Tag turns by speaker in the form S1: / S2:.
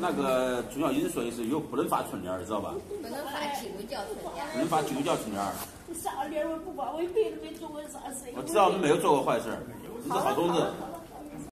S1: 那个重要因素是有不能发春联，知道吧？
S2: 不能发酒叫春联。
S1: 不能发酒叫春联。
S3: 啥联我不发，我一辈子没做过啥事。
S1: 我知道你没有做过坏事，你是好种子。